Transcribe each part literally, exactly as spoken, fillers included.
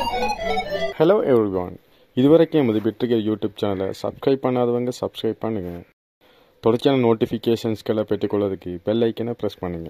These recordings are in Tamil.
ஹலோ எவ்ரிவான், இதுவரைக்கும் எமது பெற்றிகர் யூடியூப் சேனலை சப்ஸ்கிரைப் பண்ணாதவங்க சப்ஸ்கிரைப் பண்ணுங்க. தொடர்ச்சியான நோட்டிஃபிகேஷன்ஸ்களை பெற்றுக்கொள்வதற்கு பெல் ஐக்கனை ப்ரெஸ் பண்ணுங்க.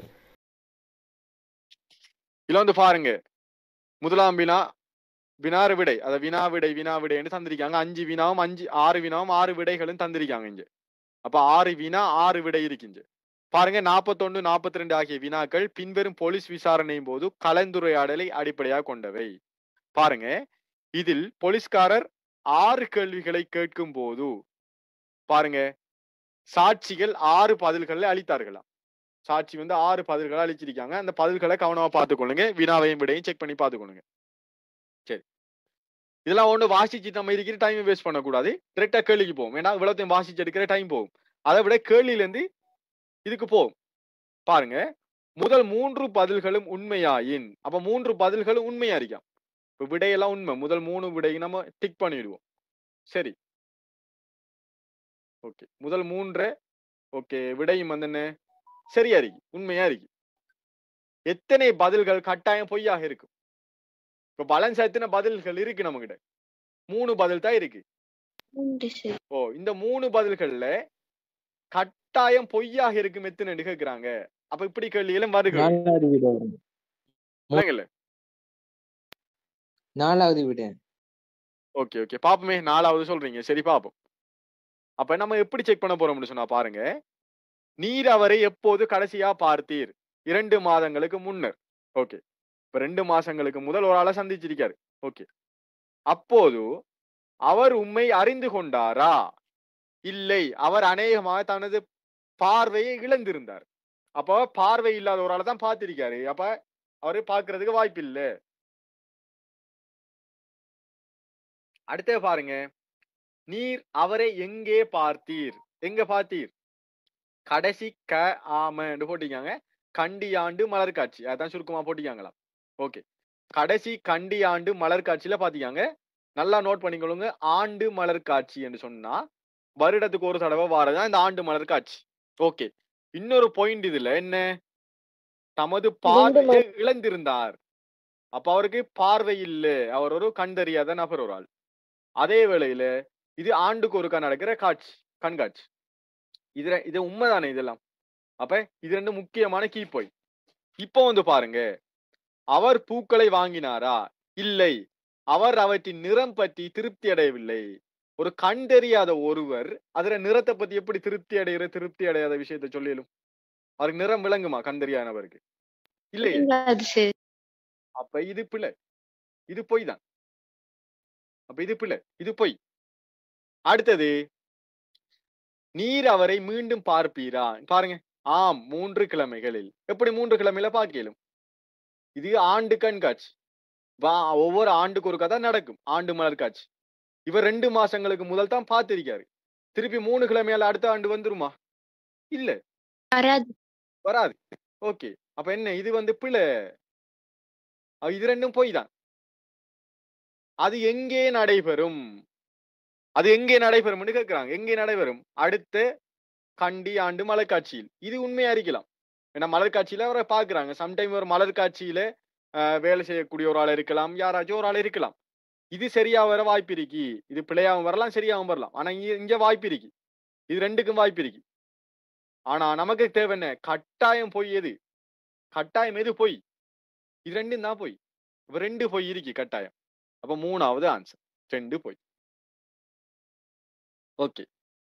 இதில் வந்து பாருங்க, முதலாம் வினா வினாறு விடை, அதை வினா விடை வினா விடைன்னு தந்திருக்காங்க. அஞ்சு வினாவும் அஞ்சு ஆறு வினாவும் ஆறு விடைகளும் தந்திருக்காங்க இங்க. அப்ப ஆறு வினா ஆறு விடை இருக்குங்க. பாருங்க, நாற்பத்தொன்னு நாற்பத்தி ரெண்டு ஆகிய வினாக்கள் பின்வரும் போலீஸ் விசாரணையின் போது கலந்துரையாடலை அடிப்படையாக கொண்டவை. பாருங்க, இதில் போலீஸ்காரர் ஆறு கேள்விகளை கேட்கும் போது பாருங்க, சாட்சிகள் ஆறு பதில்களை அளித்தார்களாம். சாட்சி வந்து ஆறு பதில்களை அளிச்சிருக்காங்க. அந்த பதில்களை கவனமா பார்த்துக்கொள்ளுங்க. வினாவையும் விடையும் செக் பண்ணி பார்த்துக்கொள்ளுங்க. சரி, இதெல்லாம் ஒண்ணு வாசிச்சு நம்ம இருக்கிற டைம் வேஸ்ட் பண்ணக்கூடாது. டிரெக்டா கேள்விக்கு போகும். ஏன்னா இவ்வளவுத்தையும் வாசிச்சு எடுக்கிற டைம் போகும். அதை விட கேள்வியில இருந்து இதுக்கு போகும். பாருங்க, முதல் மூன்று பதில்களும் உண்மையாயின், அப்ப மூன்று பதில்களும் உண்மையா இருக்காம். இப்ப விடையெல்லாம் உண்மை. முதல் மூணு விடை நம்ம டிக் பண்ணிடுவோம். சரி, ஓகே. முதல் மூன்று ஓகே, விடையும் வந்து என்ன சரியா இருக்கு, உண்மையா இருக்கு. எத்தனை பதில்கள் கட்டாயம் பொய்யாக இருக்கும்? இப்ப பேலன்ஸ் எத்தனை பதில்கள் இருக்கு நம்ம கிட்ட? மூணு பதில் தான் இருக்கு. ஓ, இந்த மூணு பதில்கள்ல கட்டாயம் பொய்யாக இருக்கும் எத்தனை கேட்கிறாங்க. அப்ப இப்படி கேள்விகளும் வருகிறது. நாலாவது விட. ஓகே ஓகே, பாப்போமே. நாலாவது சொல்றீங்க, சரி பாப்போம். அப்ப நம்ம எப்படி செக் பண்ண போறோம்னு சொன்னா பாருங்க, நீர் அவரை எப்போது கடைசியா பார்த்தீர்? இரண்டு மாதங்களுக்கு முன்னர். ஓகே, இப்ப ரெண்டு மாசங்களுக்கு முதல் ஒரு ஆளை சந்திச்சிருக்காரு. ஓகே, அப்போது அவர் உண்மை அறிந்து கொண்டாரா? இல்லை, அவர் அநேகமாக தனது பார்வையை இழந்திருந்தார். அப்ப பார்வை இல்லாத ஒரு ஆளை தான் பார்த்திருக்காரு. அப்ப அவரு பார்க்கறதுக்கு வாய்ப்பு இல்லை. அடுத்த பாருங்க, நீர் அவரை எங்கே பார்த்தீர்? எங்க பார்த்தீர்? கடைசி க ஆமன்னு போட்டிருக்காங்க. கண்டியாண்டு மலர் காட்சி, அதான் சுருக்கமா போட்டிருக்காங்களா. ஓகே, கடைசி கண்டியாண்டு மலர் காட்சியில பாத்தீங்க. நல்லா நோட் பண்ணிக்கொள்ளுங்க. ஆண்டு மலர் காட்சி என்று சொன்னா வருடத்துக்கு ஒரு தடவை வாரதான் இந்த ஆண்டு மலர் காட்சி. ஓகே, இன்னொரு பாயிண்ட் இதுல என்ன, தமது பார்வையை இழந்திருந்தார். அப்ப அவருக்கு பார்வை இல்லை, அவர் ஒரு கண் தெரியாத நபர் ஒரு ஆள். அதே வேளையில இது ஆண்டுக்கு ஒருக்கா நடக்கிற காட்சி, கண்காட்சி. இது இது உண்மைதானே இதெல்லாம்? அப்ப இது ரெண்டு முக்கியமான கீ பாயிண்ட். இப்போ வந்து பாருங்க, அவர் பூக்களை வாங்கினாரா? இல்லை, அவர் அவற்றின் நிறம் பற்றி திருப்தி அடையவில்லை. ஒரு கண் தெரியாத ஒருவர் அதுல நிறத்தை பத்தி எப்படி திருப்தி அடைகிற திருப்தி அடையாத விஷயத்த சொல்லிடும்? அவருக்கு நிறம் விளங்குமா கண் தெரியாதவருக்கு? இல்லை. அப்ப இது பிள்ளை, இது பொய் தான். அப்ப இது பிள்ளை, இது பொய். அடுத்தது, நீர் அவரை மீண்டும் பார்ப்பீரா? பாருங்க, ஆம், மூன்று கிழமைகளில். எப்படி மூன்று கிழமையில பார்க்கலும்? இது ஆண்டு கண்காட்சி. ஒவ்வொரு ஆண்டுக்கு ஒரு கதை நடக்கும் ஆண்டு மலர் காட்சி. இவர் ரெண்டு மாசங்களுக்கு முதல் தான் பார்த்திருக்காரு. திருப்பி மூணு கிழமையால அடுத்த ஆண்டு வந்துருமா? இல்ல, வராது. ஓகே, அப்ப என்ன இது வந்து பிள்ளை. இது ரெண்டும் பொய் தான். அது எங்கே நடைபெறும்? அது எங்கே நடைபெறும் கேட்கிறாங்க. எங்கே நடைபெறும்? அடுத்த கண்டி ஆண்டு மலர் காட்சியில். இது உண்மையா இருக்கலாம். ஏன்னா மலர் காட்சியில அவரை பாக்குறாங்க. சம்டைம் ஒரு மலர் காட்சியில வேலை செய்யக்கூடிய ஒரு ஆள் இருக்கலாம், யாராச்சும் ஒரு ஆள் இருக்கலாம். இது சரியா வர வாய்ப்பு இருக்கு. இது பிழையாவும் வரலாம், சரியாவும் வரலாம். ஆனா இங்க வாய்ப்பு இருக்கு. இது ரெண்டுக்கும் வாய்ப்பு இருக்கு. ஆனா நமக்கு தேவை என்ன? கட்டாயம் பொய் எது? கட்டாயம் எது பொய்? இது ரெண்டும் தான் பொய். இப்ப ரெண்டு பொய் இருக்கு கட்டாயம். அப்ப மூணாவது ஆன்சர் ரெண்டு பொய். ஓகே,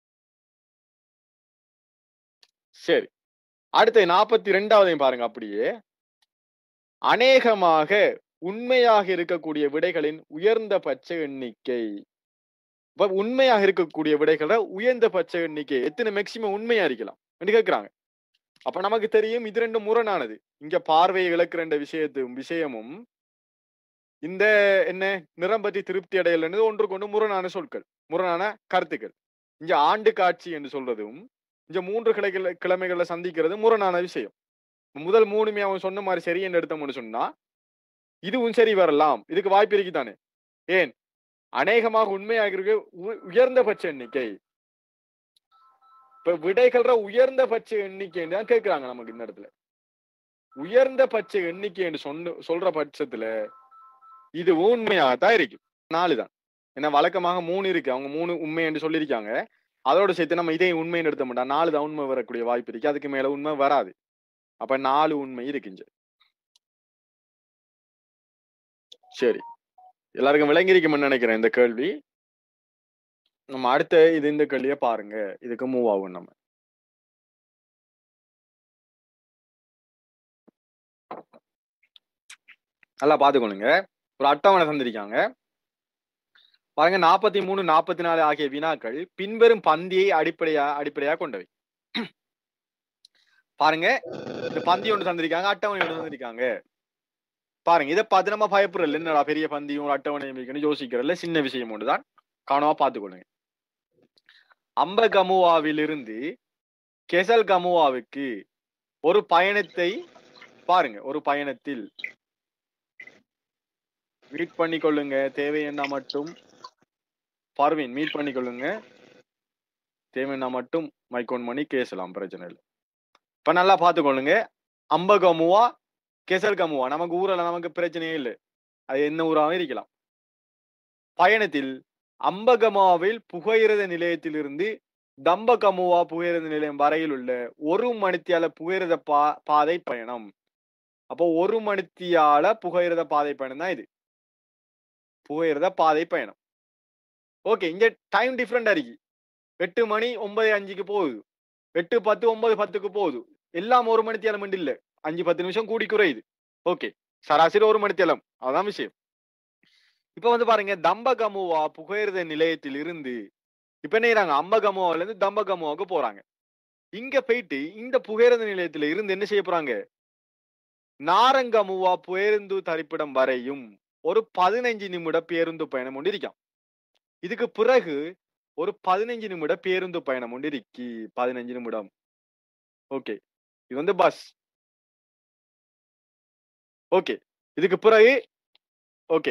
சரி. அடுத்த நாற்பத்தி ரெண்டாவதையும் பாருங்க. அப்படியே அநேகமாக உண்மையாக இருக்கக்கூடிய விடைகளின் உயர்ந்தபட்ச எண்ணிக்கை. உண்மையாக இருக்கக்கூடிய விடைகள உயர்ந்தபட்ச எண்ணிக்கை எத்தனை மேக்சிமம் உண்மையா இருக்கலாம் கேட்கிறாங்க. அப்ப நமக்கு தெரியும் இது ரெண்டு முரணானது. இங்க பார்வையை இழக்கிற விஷயத்தும் விஷயமும் இந்த என்ன நிறம் பற்றி திருப்தி அடையல் ஒன்று கொண்டு முரணான சொற்கள், முரணான கருத்துக்கள். இங்க ஆண்டு காட்சி என்று சொல்றதும் இங்க மூன்று கிளைகள் கிழமைகளை சந்திக்கிறது முரணான விஷயம். முதல் மூணுமே அவன் சொன்ன மாதிரி சரி என்று எடுத்தோம்னு சொன்னா இதுவும் சரி வரலாம். இதுக்கு வாய்ப்பு இருக்குதானே? ஏன்? அநேகமாக உண்மையாக இருக்க உயர்ந்தபட்ச எண்ணிக்கை. இப்ப விடைகள உயர்ந்தபட்ச எண்ணிக்கைன்னு தான் கேட்கிறாங்க நமக்கு இந்த இடத்துல. உயர்ந்தபட்ச எண்ணிக்கை என்று சொன்ன சொல்ற பட்சத்துல இது உண்மையாகத்தான் இருக்கு. நாலு தான். ஏன்னா வழக்கமாக மூணு இருக்கு. அவங்க மூணு உண்மை என்று சொல்லியிருக்காங்க. அதோட சேர்த்து நம்ம இதே உண்மைன்னு எடுத்த மாட்டோம். நாலு தான் உண்மை வரக்கூடிய வாய்ப்பு இருக்கு. அதுக்கு மேல உண்மை வராது. அப்ப நாலு உண்மை இருக்குங்க. சரி, எல்லாருக்கும் விளங்கியிருக்கும்னு நினைக்கிறேன் இந்த கேள்வி. நம்ம அடுத்த இது இந்த கேள்வியை பாருங்க. இதுக்கு மூவ் ஆகும். நம்ம நல்லா பாத்துக்கொள்ளுங்க. ஒரு அட்டவணை தந்திருக்காங்க பாருங்க. நாற்பத்தி மூணு நாற்பத்தி நாலு ஆகிய வினாக்கள் பின்வரும் பந்தியை அடிப்படையா அடிப்படையா கொண்டவை. பாருங்க, இந்த பந்தி ஒன்று தந்திருக்காங்க, அட்டவணை ஒன்று தந்திருக்காங்க. பாருங்க, இதை பார்த்து நம்ம பயப்படுறல, என்னடா பெரிய பந்தியும் அட்டவணையும் யோசிக்கிறதுல சின்ன விஷயம் ஒன்றுதான். கவனமா பார்த்துக்கொள்ளுங்க. அம்பகமுவாவிலிருந்து கெசல் கமுவாவுக்கு ஒரு பயணத்தை பாருங்க. ஒரு பயணத்தில் மீட் பண்ணிக்கொள்ளுங்க. தேவை என்ன மட்டும் பார்வின் மீட் பண்ணிக்கொள்ளுங்க. தேவைன்னா மட்டும் மைக்கோன் பண்ணி கேசலாம், பிரச்சனை இல்லை. இப்ப நல்லா பார்த்துக்கொள்ளுங்க. அம்பகமுவா கெசல் கமுவா நமக்கு ஊரில் நமக்கு பிரச்சனையே இல்லை. அது என்ன ஊராகவும் இருக்கலாம். பயணத்தில் அம்பகமுவாவில் புகையிரத நிலையத்திலிருந்து தம்பகமுவா புகையிரத நிலையம் வரையில் உள்ள ஒரு மணித்தியால புகையிரத பா பாதை பயணம். அப்போ ஒரு மணித்தியால புகையிரத பாதை பயணம் தான் இது. புகையிரத பாதை பயணம். ஓகே, இங்க டைம் டிஃபரெண்டா இருக்கு. எட்டு மணி ஒன்பது அஞ்சுக்கு போகுது, எட்டு பத்து ஒன்பது பத்துக்கு போகுது. எல்லாம் ஒரு மணித்தியாலம் இல்ல, அஞ்சு பத்து நிமிஷம் கூடி குறையுது. ஓகே, சராசரி ஒரு மணித்தியாலம், அதான் விஷயம். இப்ப வந்து பாருங்க, தம்பகமுவா புகையிரத நிலையத்தில் இருந்து இப்ப என்ன செய்யறாங்க, அம்பகமுவால இருந்து தம்பகமுவாவுக்கு போறாங்க. இங்க போயிட்டு இந்த புகையிரத நிலையத்துல இருந்து என்ன செய்ய போறாங்க, நாரங்கமுவா பேருந்து தரிப்பிடம் வரையும் ஒரு பதினைஞ்சு நிமிட பேருந்து பயணம் ஒன்று இருக்கான். இதுக்கு பிறகு ஒரு பதினைஞ்சு நிமிட பேருந்து பயணம் ஒன்று இருக்கு. பதினைஞ்சு நிமிடம். ஓகே, இது வந்து பஸ். ஓகே, இதுக்கு பிறகு ஓகே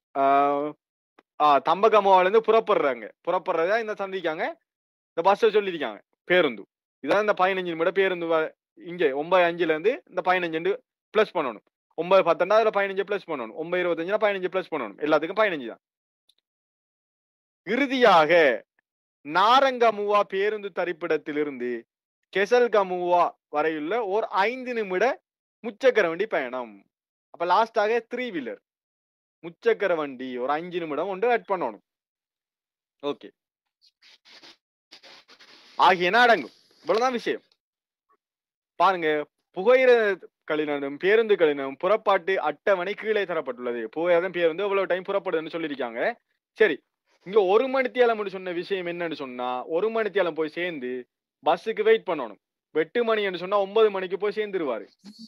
தம்பகமுவால இருந்து புறப்படுறாங்க. புறப்படுறதா இந்த சந்திக்காங்க, இந்த பஸ் சொல்லியிருக்காங்க பேருந்து. இதான் இந்த பதினஞ்சு நிமிட பேருந்து. இங்க ஒன்பது அஞ்சுல இருந்து இந்த பதினஞ்சு பிளஸ் பண்ணணும். ஒன்பது பத்தொன்பது அதுல பதினஞ்சு பிளஸ் பண்ணணும். ஒன்பது இருபத்தஞ்சுல பதினஞ்சு பிளஸ் பண்ணணும். எல்லாத்துக்கும் பதினஞ்சு தான். இறுதியாக நாரங்கமுவா பேருந்து தரிப்பிடத்திலிருந்து கெசல் கமுவா வரையுள்ள ஒரு ஐந்து நிமிட முச்சக்கர வண்டி பயணம். அப்ப லாஸ்டாக த்ரீ வீலர் முச்சக்கர வண்டி ஒரு அஞ்சு நிமிடம் ஒன்று ஆட் பண்ணணும். ஓகே, ஆகியன அடங்கும். இவ்வளவுதான் விஷயம். பாருங்க, புகையிரத கழினம் பேருந்து கழினம் புறப்பாட்டு அட்டவணை கீழே தரப்பட்டுள்ளது. புகையிரதம் பேருந்து எவ்வளவு டைம் புறப்படுதுன்னு சொல்லியிருக்காங்க. சரி, இங்க ஒரு மணித்தியாலம் சொன்ன விஷயம் என்னன்னு சொன்னா, ஒரு மணித்தியாலம் போய் சேர்ந்து பஸ்ஸுக்கு வெயிட் பண்ணணும். எட்டு மணி என்று சொன்னா ஒன்பது மணிக்கு போய் சேர்ந்துருவாரு.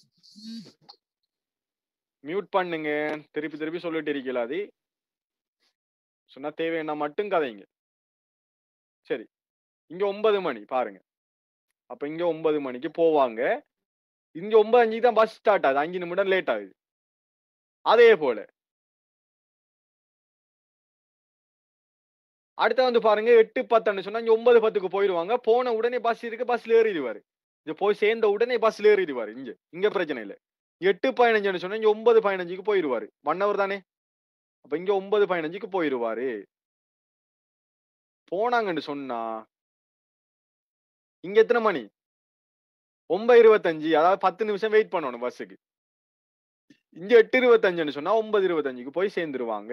மியூட் பண்ணுங்க, திருப்பி திருப்பி சொல்லிட்டு இருக்கலாது சொன்னா தேவைன்னா மட்டும் கதைங்க. சரி, இங்க ஒன்பது மணி பாருங்க. அப்ப இங்க ஒன்பது மணிக்கு போவாங்க. இங்க ஒன்பது அஞ்சுக்கு தான் பஸ் ஸ்டார்ட் ஆகுது. அஞ்சு நிமிடம் லேட் ஆகுது. அதே போல அடுத்த வந்து பாருங்க, எட்டு பத்துன்னு சொன்னா இங்க ஒன்பது பத்துக்கு போயிருவாங்க. போன உடனே பஸ் இருக்கு, பஸ்ல ஏறிடுவாரு. இங்க போய் சேர்ந்த உடனே பஸ்ல ஏறிடுவாரு. இங்க இங்க பிரச்சனை இல்லை. எட்டு பதினஞ்சுன்னு சொன்னா இங்க ஒன்பது பதினஞ்சுக்கு போயிருவாரு. ஒன் ஹவர் தானே. அப்ப இங்க ஒன்பது பதினஞ்சுக்கு போயிருவாரு. போனாங்கன்னு சொன்னா இங்க எத்தனை மணி, ஒன்பது இருபத்தஞ்சு, அதாவது பத்து நிமிஷம் வெயிட் பண்ணணும் பஸ்ஸுக்கு. இங்க எட்டு இருபத்தஞ்சுன்னு சொன்னா ஒன்பது இருபத்தஞ்சுக்கு போய் சேர்ந்துருவாங்க.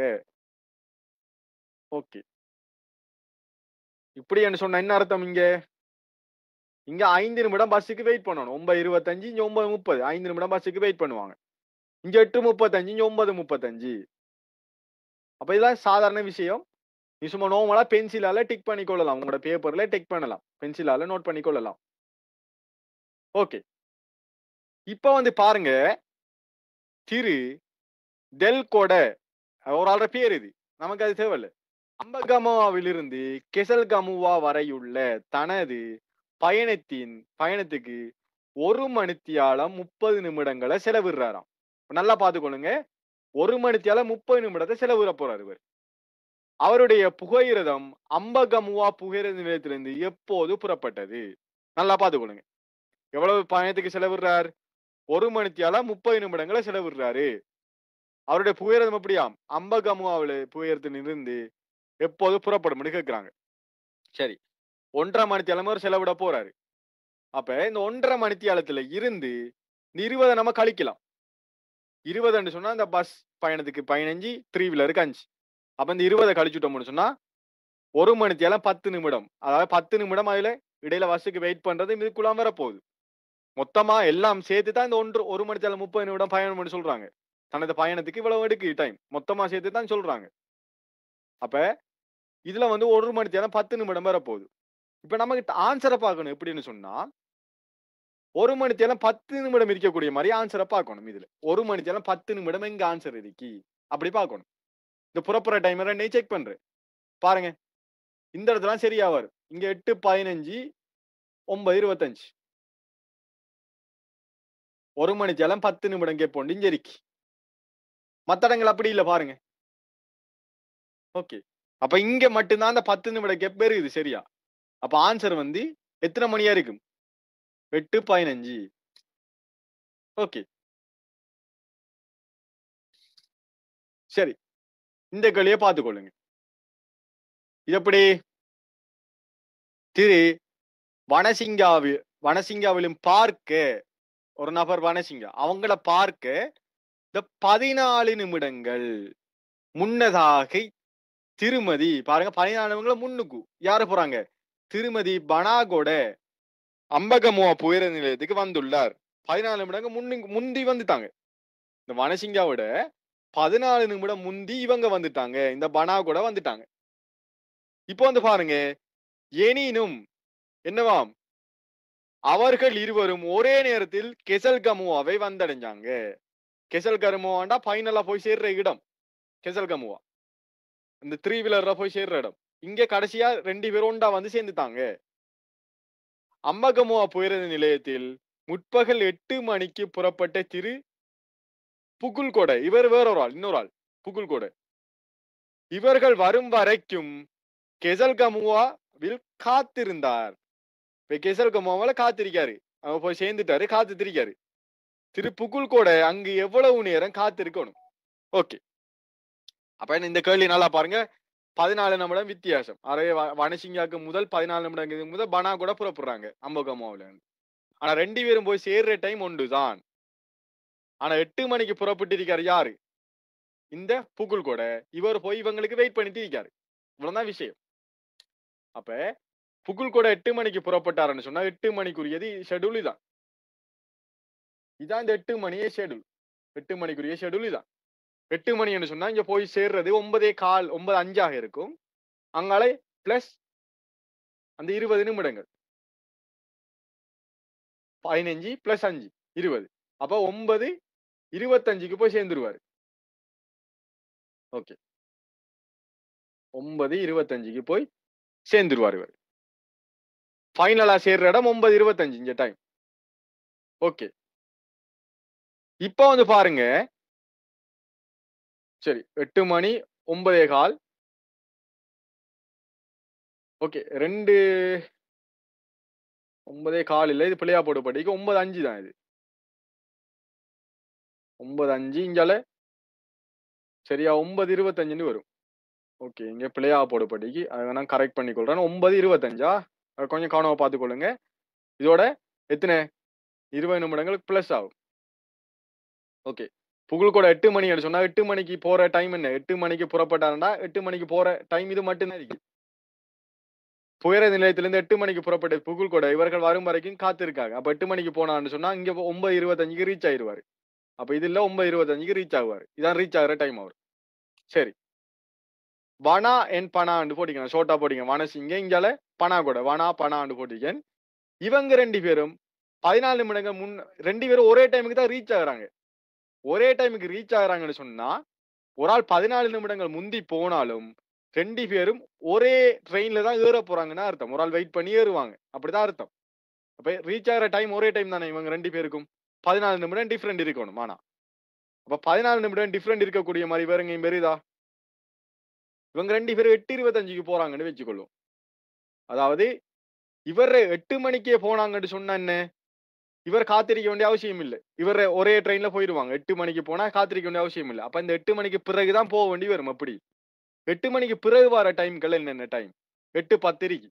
ஓகே, இப்படி என்ன சொன்னா என்ன அர்த்தம், இங்க இங்க ஐந்து நிமிடம் பஸ்ஸுக்கு வெயிட் பண்ணணும். ஒன்பது இருபத்தஞ்சு இங்க ஒன்பது முப்பது, ஐந்து நிமிடம் பஸ்ஸுக்கு வெயிட் பண்ணுவாங்க. இங்க எட்டு முப்பத்தஞ்சு இங்க ஒன்பது முப்பத்தஞ்சு. அப்ப இதுதான் சாதாரண விஷயம். நீ சும்மா நோமலா பென்சிலால டிக் பண்ணி கொள்ளலாம். உங்களோட பேப்பர்ல டிக் பண்ணலாம், பென்சிலால நோட் பண்ணி கொள்ளலாம். ஓகே, இப்ப வந்து பாருங்க, திரு டெல் கோட ஒரு ஆளோட பேர் இது, நமக்கு அது தேவையில்லை. அம்பகமுவாவிலிருந்து கெசல் கமுவா வரையுள்ள தனது பயணத்தின் பயணத்துக்கு ஒரு மணித்தியாலம் முப்பது நிமிடங்களை செலவிடுறாராம். நல்லா பாத்துக்கொள்ளுங்க, ஒரு மணித்தியாலம் முப்பது நிமிடத்தை செலவிட போறாரு இவர். அவருடைய புகையிரதம் அம்பகமுவா புகையிரத நிலையத்திலிருந்து எப்போது புறப்பட்டது? நல்லா பாத்துக்கொள்ளுங்க, எவ்வளவு பயணத்துக்கு செலவிடுறார்? ஒரு மணித்தியாலம் முப்பது நிமிடங்களை செலவிடுறாரு. அவருடைய புகையிரதம் எப்படியாம் அம்பகமுவாவில புகையிரத்தில் இருந்து எப்போது புறப்படும் கேட்கிறாங்க. சரி, ஒன்றரை மணித்தியாலம் ஒரு செலவிட போறாரு. அப்ப இந்த ஒன்றரை மணித்தியாலத்துல இருந்து இந்த இருபதை நம்ம கழிக்கலாம். இருபதுன்னு சொன்னா இந்த பஸ் பயணத்துக்கு பதினஞ்சு, த்ரீ வீலருக்கு அஞ்சு. அப்ப இந்த இருபதை கழிச்சுட்டோம்னு சொன்னா ஒரு மணித்தியாலம் பத்து நிமிடம். அதாவது பத்து நிமிடம் அதுல இடையில பஸ்ஸுக்கு வெயிட் பண்றது இதுக்குள்ளாம வரப்போகுது. மொத்தமா எல்லாம் சேர்த்து தான் இந்த ஒன்று ஒரு மணித்தியாலம் முப்பது நிமிடம் பயணம் பண்ணி சொல்றாங்க. தனது பயணத்துக்கு இவ்வளவு எடுக்கு டைம் மொத்தமா சேர்த்து தான் சொல்றாங்க. அப்ப இதுல வந்து ஒரு மணித்தியாலம் பத்து நிமிடம் வரப்போகுது. இப்ப நமக்கு ஆன்சரை பார்க்கணும் எப்படின்னு சொன்னா ஒரு மணித்தியாலம் பத்து நிமிடம் இருக்கக்கூடிய மாதிரி ஆன்சரை பார்க்கணும். இதுல ஒரு மணித்தியாலம் பத்து நிமிடம் எங்க ஆன்சர் இருக்கு அப்படி பார்க்கணும். இந்த புறப்புற டைமர் ரெண்டையும் செக் பண்றேன் பாருங்க. இந்த இடத்துல சரியா வரும். இங்க எட்டு பதினஞ்சு ஒன்பது இருபத்தஞ்சு ஒரு மணித்தியாலம் பத்து நிமிடம் கேட்போம் இஞ்சரிக்கு. மத்த இடங்கள் அப்படி இல்ல பாருங்க. ஓகே, அப்ப இங்க மட்டும்தான் அந்த பத்து நிமிடம் கேப் பெருகுது சரியா. அப்ப ஆன்சர் வந்து எத்தனை மணியா இருக்கும்? எட்டு பதினஞ்சு. ஓகே சரி, இந்த கேள்வியை பார்த்துக்கொள்ளுங்க. இது எப்படி திரு வனசிங்காவி வனசிங்காவிலும் பார்க்க ஒரு நபர் வனசிங்கா அவங்கள பார்க்க இந்த பதினாலு நிமிடங்கள் முன்னதாக திருமதி பாருங்க பதினாலு நிமிடங்கள் முன்னுக்கு யாரு போறாங்க? திருமதி பனாகோட அம்பகமுவா புயர நிலையத்துக்கு வந்துள்ளார். பதினாலு நிமிடங்கள் முன்னு முந்தி வந்துட்டாங்க. இந்த வனசிங்காவோட பதினாலு நிமிடம் முந்தி இவங்க வந்துட்டாங்க, இந்த பனாகோட வந்துட்டாங்க. இப்போ வந்து பாருங்க, எனினும் என்னவாம் அவர்கள் இருவரும் ஒரே நேரத்தில் கெசல் கமுவாவை வந்தடைஞ்சாங்க. கெசல் கமுவாண்டா பைனலா போய் சேர்ற இடம் கெசல் கமுவா, இந்த த்ரீ வீலர்ல போய் சேர்ற இடம். இங்க கடைசியா ரெண்டு பேரும் ஒண்டா வந்து சேர்ந்துட்டாங்க. அம்பகமுவா புயர நிலையத்தில் முற்பகல் எட்டு மணிக்கு புறப்பட்ட திரு புகுல்கொடை, இவர் வேறொரு ஆள், இன்னொரு ஆள் புகுல்கொடை, இவர்கள் வரும் வரைக்கும் கெசல் கமுவாவில் காத்திருந்தார். கெசல் கமுவாவில காத்திருக்காரு, அவ போய் சேர்ந்துட்டாரு, காத்துத்திருக்காரு. திரு புகுல்கொடை அங்கு எவ்வளவு நேரம் காத்திருக்கணும்? ஓகே, அப்ப இந்த கேள்வி நல்லா பாருங்க. பதினாலு நிமிடம் வித்தியாசம். அரை வனசிங்காக்கு முதல் பதினாலு நிமிடம் முதல் பனா கூட புறப்படுறாங்க அம்பகமுவாவில. ஆனா ரெண்டு பேரும் போய் சேர்ற டைம் ஒன்றுதான். ஆனா எட்டு மணிக்கு புறப்பட்டு இருக்காரு யாரு? இந்த புகுல்கொடை. இவர் போய் இவங்களுக்கு வெயிட் பண்ணிட்டு இருக்காரு. இவ்வளவுதான் விஷயம். அப்ப புகுல்கொடை எட்டு மணிக்கு புறப்பட்டாருன்னு சொன்னா எட்டு மணிக்குரியது ஷெட்யூல் இதான். இதான் இந்த எட்டு மணியே ஷெட்யூல். எட்டு மணிக்குரிய ஷெட்யூல் இதான். எட்டு மணின்னு சொன்னா இங்க போய் சேர்றது ஒன்பதே கால் ஒன்பது அஞ்சாக இருக்கும். அங்காலே பிளஸ் அந்த இருபது நிமிடங்கள், பதினஞ்சு பிளஸ் அஞ்சு இருபது. அப்ப ஒன்பது இருபத்தஞ்சுக்கு போய் சேர்ந்துருவாரு. ஓகே, ஒன்பது இருபத்தஞ்சுக்கு போய் சேர்ந்துருவாரு இவர். ஃபைனலா சேர்ற இடம் ஒன்பது இருபத்தஞ்சு இந்த டைம். ஓகே, இப்ப வந்து பாருங்க. சரி, எட்டு மணி ஒன்பதே கால். ஓகே, ரெண்டு ஒன்பதே கால் இல்ல, இது பிள்ளையா போட்டு படிக்க ஒன்பது அஞ்சு தான். இது ஒன்பது அஞ்சு இங்கால சரியா ஒன்பது இருபத்தஞ்சுன்னு வரும். ஓகே, இங்க பிள்ளையா போடு படிக்கு அதை நான் கரெக்ட் பண்ணி கொள்றேன். ஒன்பது இருபத்தஞ்சா கொஞ்சம் கவனமா பார்த்துக்கொள்ளுங்க. இதோட எத்தனை இருபது நிமிடங்களுக்கு பிளஸ் ஆகும். ஓகே, புகழ்கோட எட்டு மணி சொன்னா எட்டு மணிக்கு போற டைம் என்ன? எட்டு மணிக்கு புறப்பட்டாருன்னா எட்டு மணிக்கு போற டைம் இது மட்டும்தான் இருக்கு. புயர நிலையத்திலிருந்து எட்டு மணிக்கு புறப்பட்ட புகழ்கோட இவர்கள் வரும் வரைக்கும் காத்திருக்காங்க. அப்ப எட்டு மணிக்கு போனான்னு சொன்னா இங்க ஒன்பது இருபத்தஞ்சுக்கு ரீச் ஆயிடுவாரு. அப்ப இது இல்ல ஒன்பது இருபத்தஞ்சுக்கு ரீச் ஆகுவாரு. இதான் ரீச் ஆகிற டைம் அவர். சரி, வனா என் பனாண்டு போட்டிக்கணும், ஷோட்டா போட்டிங்க. வனசிங்க இங்கால பனா கூட வனா பனாண்டு போட்டிக்கன். இவங்க ரெண்டு பேரும் பதினாலு நிமிடங்கள் முன் ரெண்டு பேரும் ஒரே டைமுக்கு தான் ரீச் ஆகுறாங்க. ஒரே டைமுக்கு ரீச் ஆகுறாங்கன்னு சொன்னா ஒரு ஆள் பதினாலு நிமிடங்கள் முந்தி போனாலும் ரெண்டு பேரும் ஒரே ட்ரெயின்ல தான் ஏற போறாங்கன்னு அர்த்தம். ஒரு ஆள் வெயிட் பண்ணி ஏறுவாங்க, அப்படிதான் அர்த்தம். அப்ப ரீச் ஆகிற டைம் ஒரே டைம் தானே இவங்க ரெண்டு பேருக்கும். பதினாலு நிமிடம் டிஃப்ரெண்ட் இருக்கணும். ஆனா அப்ப பதினாலு நிமிடம் டிஃப்ரெண்ட் இருக்கக்கூடிய மாதிரி வேற எங்கேயும் பெரிதா? இவங்க ரெண்டு பேரும் எட்டு இருபத்தஞ்சுக்கு போறாங்கன்னு வச்சுக்கொள்ளும். அதாவது இவர் எட்டு மணிக்கே போனாங்கன்னு சொன்ன என்ன, இவர் காத்திருக்க வேண்டிய அவசியம் இல்லை. இவர் ஒரே ட்ரெயின்ல போயிடுவாங்க. எட்டு மணிக்கு போனா காத்திருக்க வேண்டிய அவசியம் இல்லை. அப்ப இந்த எட்டு மணிக்கு பிறகுதான் போக வேண்டி வரும். அப்படி எட்டு மணிக்கு பிறகு வர டைம்கள் என்னென்ன டைம்? எட்டு பத்திரிக்கு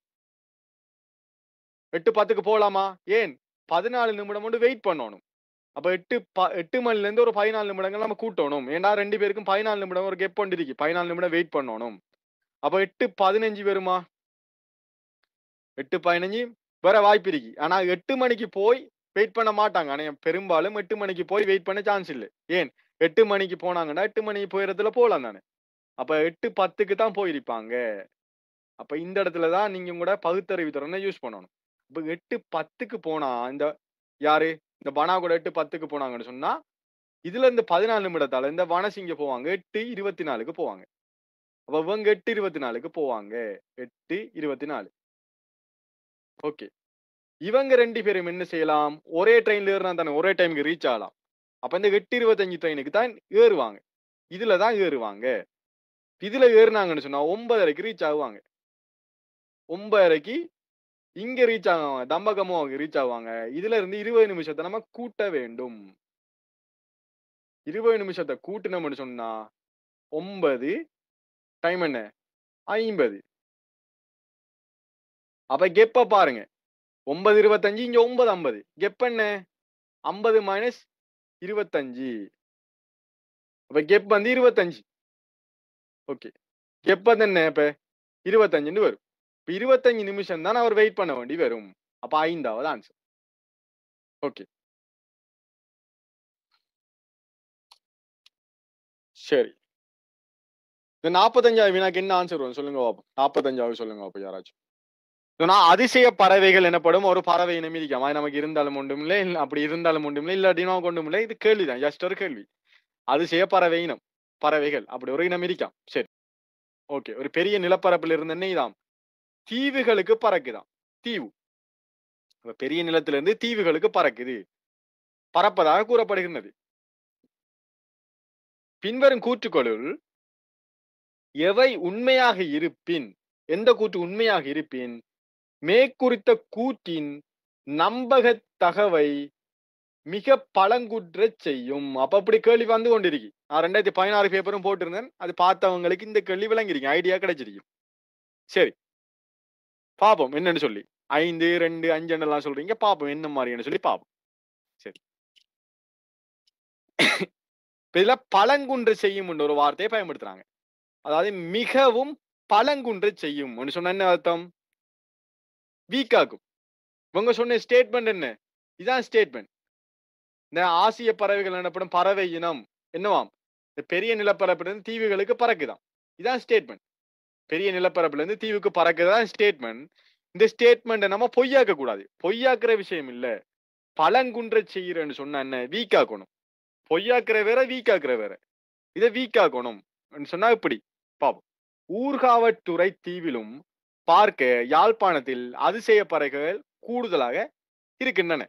எட்டு பத்துக்கு போலாமா? ஏன் பதினாலு நிமிடம் மட்டும் வெயிட் பண்ணணும். அப்ப எட்டு எட்டு மணில இருந்து ஒரு பதினாலு நிமிடங்கள் நம்ம கூட்டணும். ஏன்னா ரெண்டு பேருக்கும் பதினாலு நிமிடம் ஒரு கெப் ஒன்று இருக்கு. பதினாலு நிமிடம் வெயிட் பண்ணணும். அப்ப எட்டு பதினஞ்சு வருமா? எட்டு பதினஞ்சு வர வாய்ப்பு இருக்கு. ஆனா எட்டு மணிக்கு போய் வெயிட் பண்ண மாட்டாங்க. ஆனா பெரும்பாலும் எட்டு மணிக்கு போய் வெயிட் பண்ண சான்ஸ் இல்லை. ஏன் எட்டு மணிக்கு போனாங்கன்னா எட்டு மணிக்கு போயிடத்துல போலாம் தானே. அப்ப எட்டு பத்துக்கு தான் போயிருப்பாங்க. அப்ப இந்த இடத்துலதான் நீங்க கூட பகுத்தறிவு திறனை யூஸ் பண்ணணும். இப்ப எட்டு பத்துக்கு போனா இந்த யாரு இந்த பனா கூட எட்டு பத்துக்கு போனாங்கன்னு சொன்னா இதுல இருந்து பதினாலு நிமிடத்தால இந்த வனசிங்க போவாங்க எட்டு இருபத்தி நாலுக்கு போவாங்க. அப்ப இவங்க எட்டு இருபத்தி நாலுக்கு போவாங்க. எட்டு இருபத்தி நாலு. ஓகே, இவங்க ரெண்டு பேரும் என்ன செய்யலாம்? ஒரே ட்ரெயின்ல ஏறினா தானே ஒரே டைமுக்கு ரீச் ஆகலாம். அப்ப இந்த எட்டு இருபத்தஞ்சு ட்ரெயினுக்கு தான் ஏறுவாங்க. இதுலதான் ஏறுவாங்க. இதுல ஏறினாங்கன்னு சொன்னா ஒன்பதரைக்கு ரீச் ஆகுவாங்க. ஒன்பதரைக்கு இங்க ரீச் ஆகுவாங்க. தம்பகமோ ரீச் ஆகுவாங்க. இதுல இருந்து இருபது நிமிஷத்தை நம்ம கூட்ட வேண்டும். இருபது நிமிஷத்தை கூட்டினோம்னு சொன்னா ஒன்பது டைம் என்ன? ஐம்பது. அப்ப கெப்ப பாருங்க. ஒன்பது இருபத்தஞ்சு இங்க ஒன்பது ஐம்பது. கெப் என்ன? ஐம்பது மைனஸ் இருபத்தஞ்சு. அப்ப கெப் வந்து இருபத்தஞ்சு. ஓகே, கெப் வந்து என்ன? இப்ப இருபத்தஞ்சுன்னு வரும். இப்ப இருபத்தஞ்சு நிமிஷம் தான் அவர் வெயிட் பண்ண வேண்டி வரும். அப்ப ஐந்தாவது ஆன்சர். ஓகே, சரி. இந்த நாற்பத்தஞ்சாவது வினாக்கு என்ன ஆன்சர் வரும் சொல்லுங்க பாப்போம். நாற்பத்தஞ்சாவது சொல்லுங்க பாப்போம் யாராச்சும். அதிசய பறவைகள் எனப்படும் ஒரு பறவை இனம் இருக்காம நமக்கு இருந்தாலும் ஒன்றும் இல்லை, அப்படி இருந்தாலும் ஒன்றும் இல்லை, இல்லாட்டினா கொண்டும் இல்லை. இது கேள்விதான், ஜஸ்ட் ஒரு கேள்வி. அதிசய பறவை இனம் பறவைகள் அப்படி ஒரு இனம் இருக்காம். சரி, ஓகே. ஒரு பெரிய நிலப்பரப்புல இருந்த நெய்தாம் தீவுகளுக்கு பறக்குதாம். தீவு பெரிய நிலத்தில இருந்து தீவுகளுக்கு பறக்குது, பறப்பதாக கூறப்படுகின்றது. பின்வரும் கூற்றுக்களுள் எவை உண்மையாக இருப்பின், எந்த கூற்று உண்மையாக இருப்பின் மேற்குறித்த கூற்றின் நம்பகத்தகவை மிக பழங்குற்ற செய்யும். அப்ப அப்படி கேள்வி வந்து கொண்டிருக்கு. நான் ரெண்டாயிரத்தி பதினாறு பேப்பரும் போட்டிருந்தேன். அது பார்த்தவங்களுக்கு இந்த கேள்வி விளங்கிருக்கு, ஐடியா கிடைச்சிருக்கும். சரி, பாப்போம் என்னன்னு சொல்லி. ஐந்து ரெண்டு அஞ்சு எல்லாம் சொல்றீங்க, பாப்போம் என்ன மாதிரின்னு சொல்லி பாப்போம். சரி, இதுல பழங்குன்ற செய்யும் ஒரு வார்த்தையை பயன்படுத்துறாங்க. அதாவது மிகவும் பழங்குன்ற செய்யும் சொன்ன என்ன அர்த்தம்? வீக்காக்கும். இவங்க சொன்ன ஸ்டேட்மெண்ட் என்ன? இதான் ஸ்டேட்மெண்ட். இந்த ஆசிய பறவைகள் எனப்படும் பறவை இனம் என்னவாம்? இந்த பெரிய நிலப்பரப்புல இருந்து தீவுகளுக்கு பறக்குதான். இதான் ஸ்டேட்மெண்ட். பெரிய நிலப்பரப்புல இருந்து தீவுக்கு பறக்குதான் ஸ்டேட்மெண்ட். இந்த ஸ்டேட்மெண்ட்டை நம்ம பொய்யாக்க கூடாது. பொய்யாக்குற விஷயம் இல்ல. பழங்குன்ற செய்யறன்னு சொன்னா என்ன? வீக்காக்கணும். பொய்யாக்குற வேற, வீக்காக்குற வேற. இதை வீக்காக்கணும் சொன்னா இப்படி பாப்போம். ஊர்காவற்றுறை தீவிலும் பார்க்க யாழ்ப்பாணத்தில் அதிசய பறவைகள் கூடுதலாக இருக்கின்றன.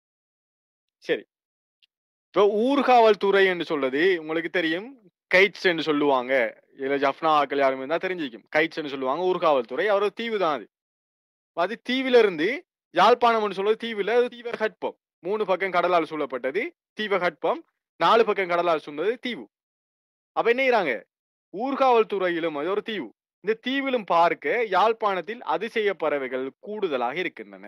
சரி, இப்போ ஊர்காவல் துறை என்று சொல்றது உங்களுக்கு தெரியும், கைட்ஸ் என்று சொல்லுவாங்க. இல்ல ஜப்னா ஆக்கள் யாருமே இருந்தா தெரிஞ்சிக்கும். கைட்ஸ் என்று சொல்லுவாங்க. ஊர்காவல் துறை அவர் தீவு தான். அது அது தீவில இருந்து யாழ்ப்பாணம் சொல்றது தீவுல தீவகற்பம். மூணு பக்கம் கடலால் சூழப்பட்டது தீவகற்பம், நாலு பக்கம் கடலால் சூழ்ந்தது தீவு. அப்ப என்னங்கிறாங்க? ஊர்காவல் துறையிலும் அது ஒரு தீவு. இந்த தீவிலும் பார்க்க யாழ்ப்பாணத்தில் அதிசய பறவைகள் கூடுதலாக இருக்கின்றன.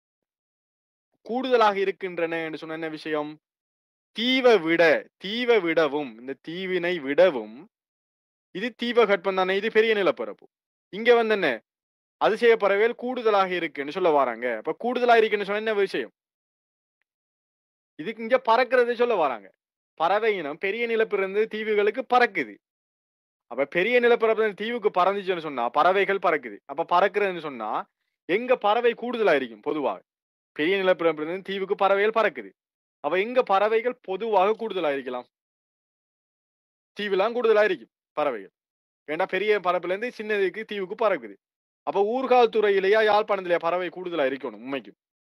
கூடுதலாக இருக்கின்றன என்று சொன்ன என்ன விஷயம்? தீவை விட, தீவை விடவும், இந்த தீவினை விடவும் இது தீவகற்பம் தானே, இது பெரிய நிலப்பரப்பு. இங்க வந்து என்ன? அதிசய பறவைகள் கூடுதலாக இருக்குன்னு சொல்ல வராங்க. அப்ப கூடுதலாக இருக்குன்னு சொன்ன என்ன விஷயம்? இதுக்கு இங்க பறக்கிறதை சொல்ல வராங்க. பறவை இனம் பெரிய நிலப்பிலிருந்து தீவுகளுக்கு பறக்குது. அப்ப பெரிய நிலப்பரப்பு தீவுக்கு பறந்துச்சுன்னு சொன்னா பறவைகள் பறக்குது. அப்ப பறக்குறதுன்னு சொன்னா எங்க பறவை கூடுதலா இருக்கும்? பொதுவாக பெரிய நிலப்பரப்பு தீவுக்கு பறவைகள் பறக்குது. அப்ப எங்க பறவைகள் பொதுவாக கூடுதலா இருக்கலாம்? தீவுலாம் கூடுதலா இருக்கும் பறவைகள். ஏன்னா பெரிய பரப்புல இருந்து சின்னதுக்கு தீவுக்கு பறக்குது. அப்ப ஊர்காவல் துறையிலேயா யாழ்ப்பாணத்திலேயா பறவை கூடுதலா இருக்கணும் உண்மைக்கும்?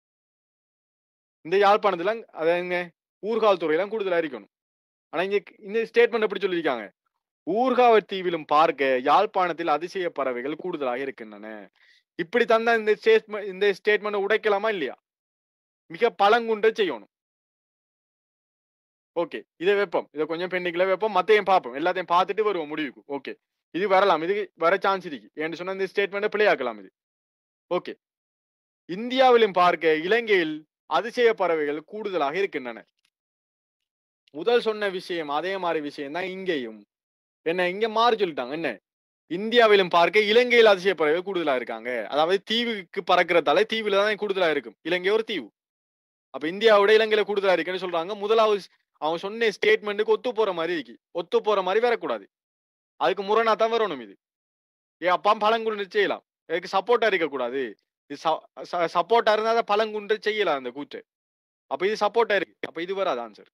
இந்த யாழ்ப்பாணத்துல அதாங்க ஊர்காவல் துறையெல்லாம் கூடுதலா இருக்கணும். ஆனா இங்க இந்த ஸ்டேட்மெண்ட் எப்படி சொல்லியிருக்காங்க? ஊர்காவல் தீவிலும் பார்க்க யாழ்ப்பாணத்தில் அதிசய பறவைகள் கூடுதலாக இருக்கின்றன. இப்படி தந்தா இந்த ஸ்டேட்மெண்ட் இந்த ஸ்டேட்மெண்ட் உடைக்கலாமா இல்லையா? மிக பழங்குன்ற செய்யணும். ஓகே, இதை வைப்போம். இதை கொஞ்சம் பெண்டிங்ல வைப்போம். மத்தையும் பார்ப்போம். எல்லாத்தையும் பார்த்துட்டு வருவோம் முடிவுக்கு. ஓகே, இது வரலாம். இது வர சான்ஸ் இருக்கு. ஏன்னு சொன்னா இந்த ஸ்டேட்மெண்ட் பிளே ஆக்கலாம் இது. ஓகே, இந்தியாவிலும் பார்க்க இலங்கையில் அதிசய பறவைகள் கூடுதலாக இருக்கின்றன. முதல் சொன்ன விஷயம் அதே மாதிரி விஷயம் தான் இங்கேயும். என்ன இங்க மாறி சொல்லிட்டாங்க. என்ன இந்தியாவிலும் பார்க்க இலங்கையில் அதிசய பறவைகள் கூடுதலா இருக்காங்க. அதாவது தீவுக்கு பறக்கிறதால தீவுல தான் கூடுதலா இருக்கும். இலங்கை ஒரு தீவு. அப்ப இந்தியாவோட இலங்கையில கூடுதலா இருக்குன்னு சொல்றாங்க. முதலாவது அவங்க சொன்ன ஸ்டேட்மெண்ட்டுக்கு ஒத்து போற மாதிரி இருக்கு. ஒத்து போற மாதிரி வரக்கூடாது. அதுக்கு முரணா தான் வரணும் இது. ஏன் அப்பா பழங்குன்று செய்யலாம். இதுக்கு சப்போர்ட்டா இருக்கக்கூடாது. இது சப்போர்ட்டா இருந்தா பழங்குன்று செய்யலாம் அந்த கூற்று. அப்ப இது சப்போர்ட்டா இருக்கு. அப்ப இது வராது ஆன்சர்.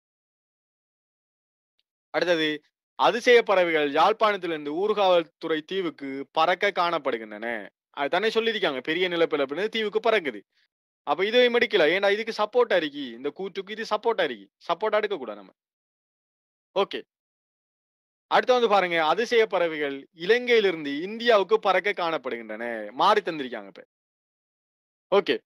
அடுத்தது, அதிசய பறவைகள் யாழ்ப்பாணத்திலிருந்து ஊர்காவல்துறை தீவுக்கு பறக்க காணப்படுகின்றன. அது தானே சொல்லியிருக்காங்க. பெரிய நிலப்பரப்பு தீவுக்கு பறக்குது. அப்ப இதுவே மெடிக்கல. ஏன்னா இதுக்கு சப்போர்ட்டா இருக்கு. இந்த கூற்றுக்கு இது சப்போர்ட்டா இருக்கு. சப்போர்ட்டா எடுக்க கூடாது நம்ம. ஓகே, அடுத்து வந்து பாருங்க, அதிசய பறவைகள் இலங்கையிலிருந்து இந்தியாவுக்கு பறக்க காணப்படுகின்றன. மாறி தந்திருக்காங்க இப்ப. ஓகே,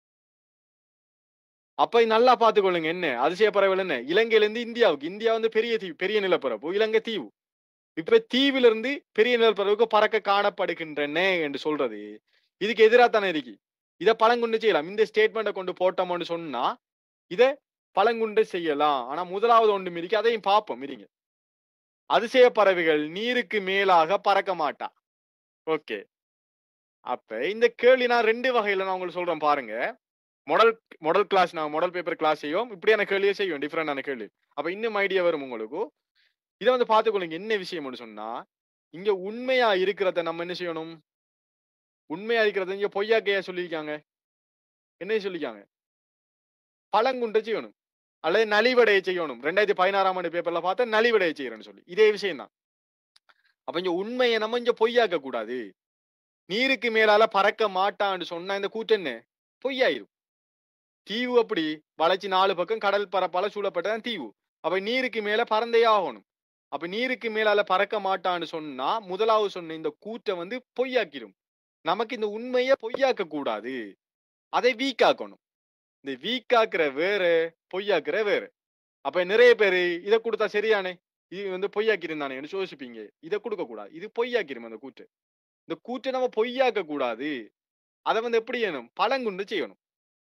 அப்ப நல்லா பாத்துக்கொள்ளுங்க. என்ன அதிசய பறவைகள் என்ன இலங்கையிலிருந்து இந்தியாவுக்கு. இந்தியா வந்து பெரிய தீவு, பெரிய நிலப்பரப்பு. இலங்கை தீவு. இப்ப தீவிலிருந்து பெரிய நிலப்பரப்புக்கு பறக்க காணப்படுகின்றன என்று சொல்றது இதுக்கு எதிராக தானே இருக்கு. இதை பழங்குண்டு செய்யலாம். இந்த ஸ்டேட்மெண்ட்டை கொண்டு போட்டோம்னு சொன்னா இதை பழங்குண்டு செய்யலாம். ஆனா முதலாவது ஒன்று இருக்கு, அதையும் பார்ப்போம் இருங்க. அதிசய பறவைகள் நீருக்கு மேலாக பறக்க மாட்டா. ஓகே, அப்ப இந்த கேள்வி நான் ரெண்டு வகையில நான் உங்களுக்கு சொல்றேன் பாருங்க. மாடல் மாடல் கிளாஸ் நான் மாடல் பேப்பர் கிளாஸ் செய்யும் இப்படியான கேள்வியை செய்யும். டிஃபரெண்டான கேள்வி. அப்ப இன்னும் ஐடியா வரும் உங்களுக்கு. இதை வந்து பார்த்துக்கொள்ளுங்க. என்ன விஷயம்னு சொன்னா இங்க உண்மையா இருக்கிறத நம்ம என்ன செய்யணும். உண்மையா இருக்கிறத இங்க பொய்யாக்கையா சொல்லியிருக்காங்க. என்ன சொல்லிருக்காங்க? பழங்குண்ட செய்யணும் அல்லது நலிவடைய செய்யணும். ரெண்டாயிரத்தி பதினாறாம் ஆண்டு பேப்பர்ல பார்த்தா நலிவடைய செய்யறேன்னு சொல்லி இதே விஷயம் தான். அப்ப இங்க உண்மையை நம்ம இங்க பொய்யாக்க கூடாது. நீருக்கு மேலால பறக்க மாட்டான்னு சொன்னா இந்த கூற்று என்ன பொய்யாயிரும். தீவு அப்படி வளைச்சு நாலு பக்கம் கடல் பரப்பால சூழப்பட்டதான் தீவு. அப்ப நீருக்கு மேல பறந்தே ஆகணும். அப்ப நீருக்கு மேலால பறக்க மாட்டான்னு சொன்னா முதலாவது சொன்ன இந்த கூற்றை வந்து பொய்யாக்கிடும். நமக்கு இந்த உண்மையை பொய்யாக்க கூடாது. அதை வீக்காக்கணும். இந்த வீக்காக்குற வேற பொய்யாக்குற வேற. அப்ப நிறைய பேரு இதை கொடுத்தா சரியானே இது வந்து பொய்யாக்கிருந்தானே யோசிப்பீங்க. இதை கொடுக்க கூடாது. இது பொய்யாக்கிரும் அந்த கூற்று. இந்த கூற்றை நம்ம பொய்யாக்க கூடாது. அதை வந்து எப்படி செய்யணும்? பழங்குண்டு செய்யணும்.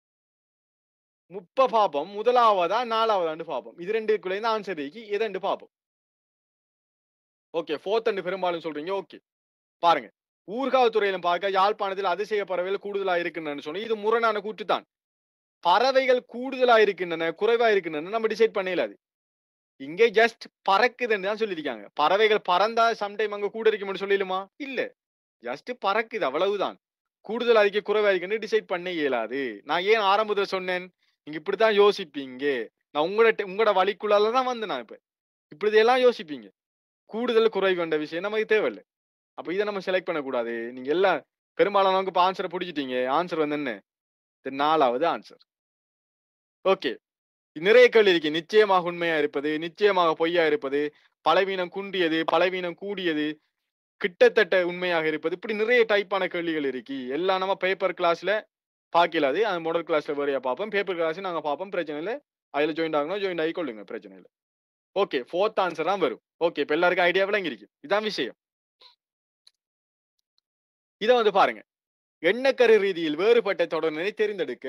முப்ப பாப்போம். முதலாவதா நாலாவதாண்டு பாப்போம். இது ரெண்டுக்குள்ள இருந்து ஆன்சர் இருக்கு. எதண்டு பாப்போம். ஓகே, ஃபோர்த் அண்டு பெரும்பாலும் சொல்றீங்க. ஓகே, பாருங்க. ஊர்காவல்துறையிலும் பார்க்க யாழ்ப்பாணத்தில் அதிசய பறவைகள் கூடுதலா இருக்குன்னு சொல்லி இது முரணான கூற்று தான். பறவைகள் கூடுதலா இருக்கின்றன குறைவா இருக்கின்றன நம்ம டிசைட் பண்ணலாது. இங்கே ஜஸ்ட் பறக்குதுன்னு தான் சொல்லியிருக்காங்க. பறவைகள் பறந்தா சம்டைம் அங்க கூட இருக்கும்னு சொல்லிடுமா? இல்ல, ஜஸ்ட் பறக்குது அவ்வளவுதான். கூடுதலா இருக்கு குறைவா இருக்குன்னு டிசைட் பண்ண இயலாது. நான் ஏன் ஆரம்பத்தில் சொன்னேன் நீங்க இப்படித்தான் யோசிப்பீங்க. நான் உங்களோட உங்களோட வழிக்குள்ளாலதான் வந்து நான் இப்ப இப்படிதெல்லாம் யோசிப்பீங்க. கூடுதல் குறைவு கொண்ட விஷயம் நமக்கு தேவையில்லை. அப்ப இதை நம்ம செலக்ட் பண்ணக்கூடாது. நீங்க எல்லாம் பெரும்பாலானவங்க இப்ப ஆன்சரை பிடிச்சிட்டீங்க. ஆன்சர் வந்து என்ன? நாலாவது ஆன்சர். ஓகே, நிறைய கேள்வி இருக்கு. நிச்சயமாக உண்மையா இருப்பது, நிச்சயமாக பொய்யா இருப்பது, பலவீனம் குன்றியது, பலவீனம் கூடியது, கிட்டத்தட்ட உண்மையாக இருப்பது, இப்படி நிறைய டைப்பான கேள்விகள் இருக்கு. எல்லாம் நம்ம பேப்பர் கிளாஸ்ல பாக்கலாது. அந்த மாடல் கிளாஸ்ல வேறையா பார்ப்போம். பேப்பர் கிளாஸ் நாங்க பார்ப்போம். பிரச்சனை இல்லை. அதுல ஜாயின் ஆகணும் ஜாயின் ஆகி கொள்ளுங்க. பிரச்சனை இல்லை. ஓகே, ஃபோர்த் ஆன்சர் தான் வரும். ஓகே, இப்ப எல்லாருக்கும் ஐடியா விளங்கி இருக்கு. இதான் விஷயம். இதை வந்து பாருங்க. எண்ணக்கரு ரீதியில் வேறுபட்ட தொடர்நிலை தெரிந்தெடுக்க.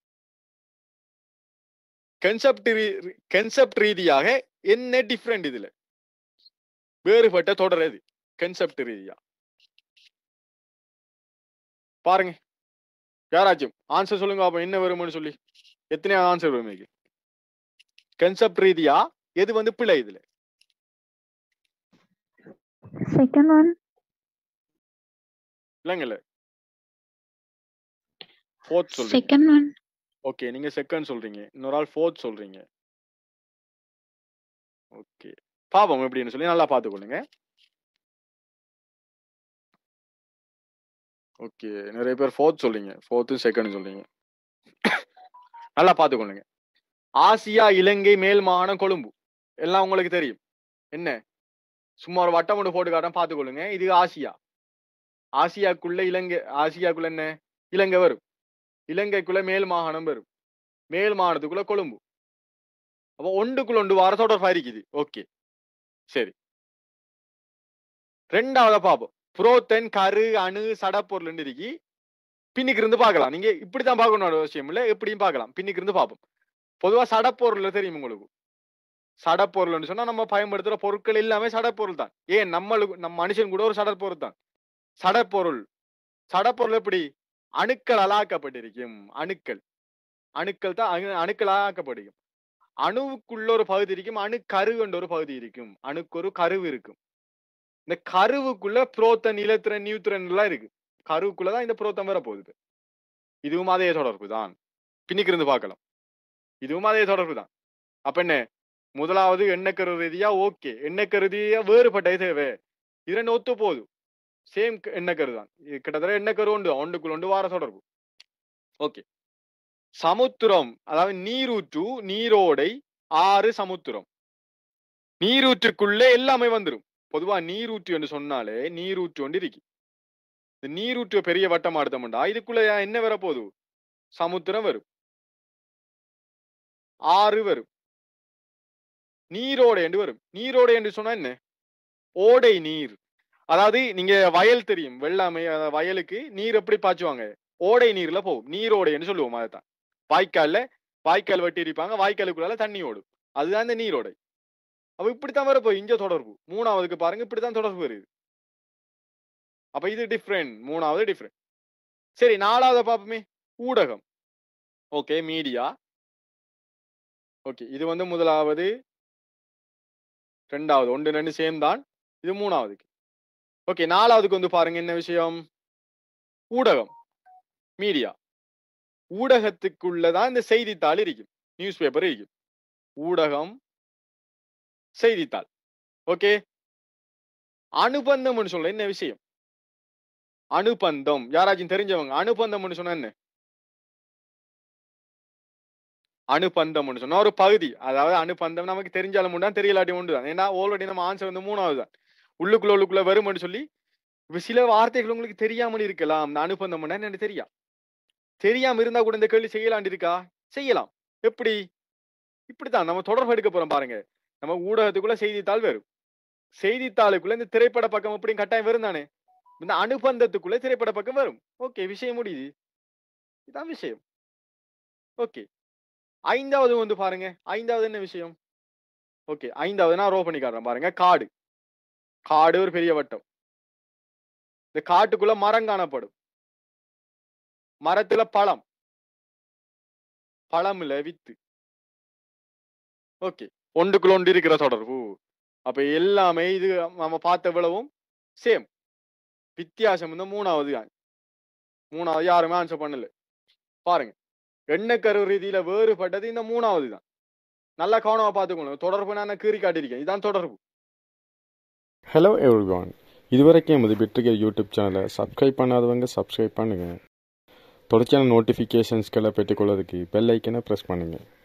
கன்செப்ட் கன்செப்ட் ரீதியாக என்ன டிஃபரெண்ட் இதுல வேறுபட்ட தொடர் எது? கன்செப்ட் ரீதியா பாருங்க. யாராச்சும் ஆன்சர் சொல்லுங்க. அப்ப என்ன வரும்னு சொல்லி எத்தனை ஆன்சர் வரும்? கன்செப்ட் ரீதியா எது வந்து பிழை இதுல? செகண்ட் ஒன் இல்லங்கல, ஃபோர்த் சொல்றீங்க. செகண்ட் ஒன் ஓகே, நீங்க செகண்ட் சொல்றீங்க. இன்னொரு ஆள் ஃபோர்த் சொல்றீங்க. ஓகே, பாப்போம் எப்படின்னு சொல்லி நல்லா பாத்துக்கொள்ளுங்க. ஓகே, நிறைய பேர் ஃபோர்த் சொல்றீங்க. ஃபோர்த்து செகண்ட் சொல்றீங்க. நல்லா பாத்துக்கொள்ளுங்க. ஆசியா இலங்கை மேல் மாகாணம் கொழும்பு எல்லாம் உங்களுக்கு தெரியும். என்ன சும்மா ஒரு வட்டம் ஒன்று போட்டு காட்டம் பாத்துக்கொள்ளுங்க. இது ஆசியா. ஆசியாக்குள்ள இலங்கை, ஆசியாக்குள்ள என்ன இலங்கை வரும். இலங்கைக்குள்ள மேல் மாகாணம் வரும். மேல் மாநிலத்துக்குள்ள கொழும்பு. அப்போ ஒன்றுக்குள்ள ஒன்று வார தொடர்பா இருக்குது. ஓகே சரி. ரெண்டாவது பாப்போம். புரோத்தன் கரு அணு சடப்பொருள் இருக்கு. பின்னுக்கு இருந்து பார்க்கலாம். நீங்க இப்படித்தான் பார்க்கணும் அவசியம் இல்லை, எப்படியும் பார்க்கலாம். பின்னுக்கு இருந்து பார்ப்போம். பொதுவா சடப்பொருள் தெரியும் உங்களுக்கு. சடப்பொருள்னு சொன்னா நம்ம பயன்படுத்துற பொருட்கள் எல்லாமே சடப்பொருள் தான். ஏன் நம்மளுக்கு நம்ம மனுஷன் கூட ஒரு சடப்பொருள் தான். சடப்பொருள் சடப்பொருள் எப்படி அணுக்கள் அலாக்கப்பட்டிருக்கும். அணுக்கள் அணுக்கள் தான் அணுக்கள் ஆக்கப்பட்டிருக்கும். அணுவுக்குள்ள ஒரு பகுதி இருக்கும், அணு கரு என்ற ஒரு பகுதி இருக்கும். அணுக்கு ஒரு கருவு இருக்கும். இந்த கருவுக்குள்ள புரோத்தன் இலத்திரன் நியூத்திரன் எல்லாம் இருக்கு. கருவுக்குள்ளதான் இந்த புரோத்தம் வர போகுது. இதுவும் அதே தொடர்பு தான். பின்னுக்கு இருந்து பார்க்கலாம். இதுவும் அதே தொடர்பு தான். அப்ப என்ன முதலாவது எண்ணக்கரு ரீதியா ஓகே, எண்ணக்கரு ரீதியா வேறுபட்ட தேவை. இரண்டு ஒத்து போகுது, சேம் எண்ணக்கரு தான். கிட்டத்தட்ட எண்ணக்கரு உண்டு, ஒன்றுக்குள் ஒன்று வார தொடர்பு. ஓகே. சமுத்திரம் அதாவது நீரூற்று, நீரோடை, ஆறு, சமுத்திரம். நீரூற்றுக்குள்ளே எல்லாமே வந்துடும். பொதுவா நீரூற்று என்று சொன்னாலே நீரூற்று ஒன்று இருக்கு. இந்த நீரூற்று பெரிய வட்டம் எடுத்தோம்டா இதுக்குள்ள என்ன வர போகுது? சமுத்திரம் வரும், ஆறு வரும், நீரோடை என்று வரும். நீரோடை என்று சொன்னா என்ன? ஓடை நீர். அதாவது நீங்க வயல் தெரியும், வெள்ளாமை வயலுக்கு நீர் எப்படி பாய்ச்சுவாங்க? ஓடை நீர்ல போகும், நீரோடை என்று சொல்லுவோம். அதைத்தான் வாய்க்கால்ல வாய்க்கால் வெட்டி இருப்பாங்க, வாய்க்காலுக்குள்ளால தண்ணி ஓடும், அதுதான் இந்த நீரோடை. அப்ப இப்படித்தான் வர போய் இங்க தொடர்பு. மூணாவதுக்கு பாருங்க, இப்படித்தான் தொடர்பு வருது. அப்ப இது டிஃப்ரெண்ட், மூணாவது டிஃப்ரெண்ட். சரி, நாலாவது பாப்போமே, ஊடகம். Okay, media. ஓகே, இது வந்து முதலாவது, ரெண்டாவது, ஒன்று ரெண்டு சேம் தான். இது மூணாவதுக்கு. ஓகே, நாலாவதுக்கு வந்து பாருங்க என்ன விஷயம்? ஊடகம், மீடியா. ஊடகத்துக்குள்ளதான் இந்த செய்தித்தாள் இருக்கும், நியூஸ் பேப்பர் இருக்கும். ஊடகம், செய்தித்தாள். ஓகே. அனுபந்தம் சொல்ல என்ன விஷயம்? அனுபந்தம் யாராச்சும் தெரிஞ்சவங்க? அனுபந்தம் சொன்னா என்ன? அனுபந்தம் சொன்னா ஒரு பகுதி. அதாவது அனுபந்தம் நமக்கு தெரிஞ்சாலும் உண்டு, தெரியலாட்டி உண்டு தான். ஏன்னா ஆல்ரெடி நம்ம ஆன்சர் வந்து மூணாவது தான். உள்ளுக்குள்ள உள்ளுக்குள்ள வரும்னு சொல்லி இப்ப சில வார்த்தைகள் உங்களுக்கு தெரியாமல் இருக்கலாம். இந்த அனுபந்தம் என்ன தெரியா தெரியாம இருந்தா கூட இந்த கேள்வி செய்யலாண்டு இருக்கா? செய்யலாம். எப்படி? இப்படித்தான் நம்ம தொடர்பு எடுக்க போறோம் பாருங்க. நம்ம ஊடகத்துக்குள்ள செய்தித்தாள் வரும், செய்தித்தாளுக்குள்ள இந்த திரைப்பட பக்கம் எப்படியும் கட்டாயம் வரும் தானே. இந்த அனுபந்தத்துக்குள்ள திரைப்பட பக்கம் வரும். ஓகே, விஷயம் முடியுது. இதான் விஷயம். ஓகே, ஐந்தாவது வந்து பாருங்க. ஐந்தாவது என்ன விஷயம்? ஓகே, ஐந்தாவது நான் ரோ பண்ணி காட்டுறேன் பாருங்க. காடு. காடு ஒரு பெரிய வட்டம். இந்த காட்டுக்குள்ள மரம் காணப்படும். மரத்துல பழம், பழம் இல்ல வித்து. ஓகே, ஒன்றுக்குள்ள ஒன்று இருக்கிற தொடர்பு. அப்ப எல்லாமே இது நம்ம பார்த்த விளவும் சேம். வித்தியாசம் இந்த மூணாவது. மூணாவது யாருமே ஆன்சர் பண்ணல பாருங்க. எண்ணக்கரு ரீதியில வேறுபட்டது இந்த மூணாவது தான். நல்லா கவனமா பார்த்துக்கணும். தொடர்பு நான் கீறி காட்டியிருக்கேன், இதுதான் தொடர்பு. ஹலோ எவ்ரிவான், இதுவரைக்கும் எமது பெற்றுகிற யூடியூப் சேனலை சப்ஸ்கிரைப் பண்ணாதவங்க சப்ஸ்கிரைப் பண்ணுங்க. தொடர்ச்சியான நோட்டிஃபிகேஷன்ஸ்களை பெற்றுக்கொள்வதற்கு பெல் ஐக்கனை ப்ரெஸ் பண்ணுங்க.